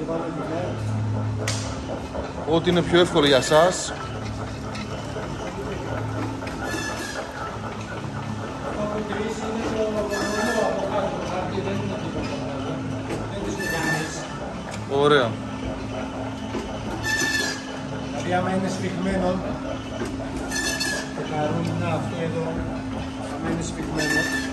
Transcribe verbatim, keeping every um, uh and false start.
Ό,τι είναι πιο εύκολο για σας. Ωραία. Δηλαδή άμα είναι σφιγμένο και τα ρούχα αυτή εδώ, άμα είναι σφιγμένο,